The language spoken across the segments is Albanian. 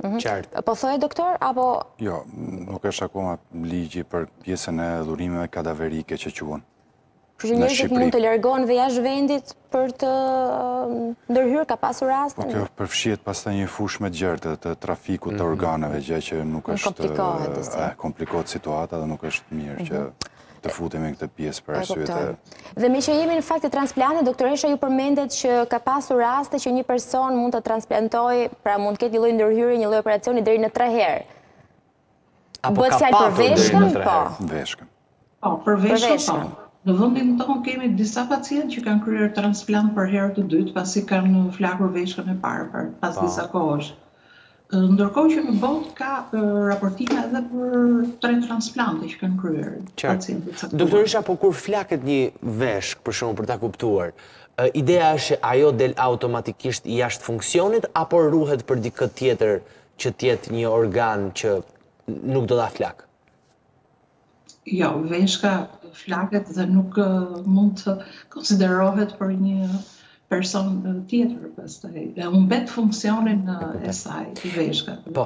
Qartë. Po thoje doktor, apo... Jo, nuk është akoma ligji për pjesën e dhurimeve kadaverike që quhen. Që njerëzit mund të largohen dhe jashtë vendit për të ndërhyrë, ka pasur raste? Kjo përfshihet pastaj një fushë me gjerë të trafikut të organeve, gjë që nuk është komplikohet situata dhe nuk është mirë që të futemi në këtë pjesë për arsye të... Dhe me që jemi në fakt të transplante, doktoresha ju përmendet që ka pasur raste që një person mund të transplantojë, pra mund të ketë një lloj ndërhyrje, një lloj operacioni deri në 3 herë. Apo ka patur deri në 3 herë? Veshkën. Po, për veshkën, po. Në vendin tonë kemi disa pacientë që kanë kryer transplant për herë të dytë, pasi kanë flakur veshkën e parë pas disa kohësh. Ndërkohë që në botë ka raportime edhe për 3 transplante që kanë kryer pacientët. Doktorisha, po kur flaket një veshk, për shembull për ta kuptuar, ideja është ajo del automatikisht jashtë funksionit apo ruhet për dikë tjetër që të jetë një organ që nuk do ta flak? Jo, veshka flaket dhe nuk mund të konsiderohet për një person tjetër pastaj. Dhe humbet funksionin e saj, i veshkat. Po.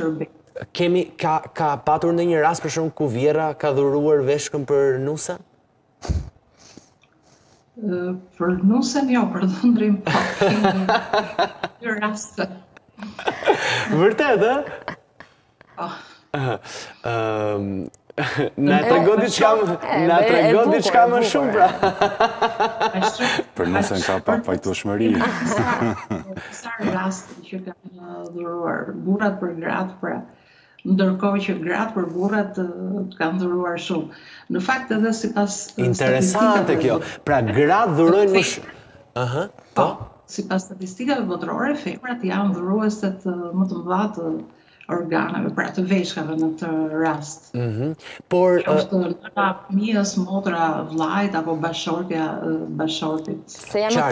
Ka patur ndonjë rast për shembull ku vjerra ka dhuruar veshkën për nusa? Për nusën jo, për dhundrin po. Një rast. Vërtet, Po. Na tregon diçka më shumë pra. Për nusën ka pak pajtueshmëri. Sa raste që kanë dhuruar burrat për gratë, pra, ndërkohë që gratë për burrat kanë dhuruar shumë. Në fakt edhe sipas Interesante kjo. Pra gratë dhurojnë më shumë. Po, sipas statistikave botërore, femrat janë dhurueset më të mëdha të organeve, pra të veshkave në të rast. Por Qoftë nëna fëmijës, motra vllajt apo bashortja bashortit.